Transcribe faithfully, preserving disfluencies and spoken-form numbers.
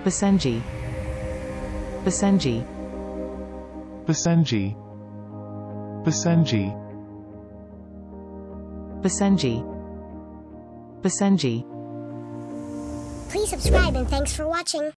basenji, basenji, basenji, basenji, basenji, basenji. Please subscribe and thanks for watching.